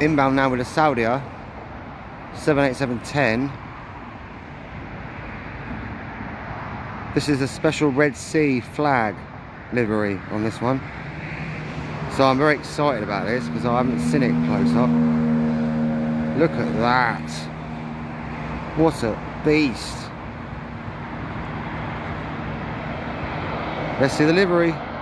Inbound now with a Saudia 787-10. This is a special Red Sea flag livery on this one. So I'm very excited about this because I haven't seen it close up. Look at that. What a beast. Let's see the livery.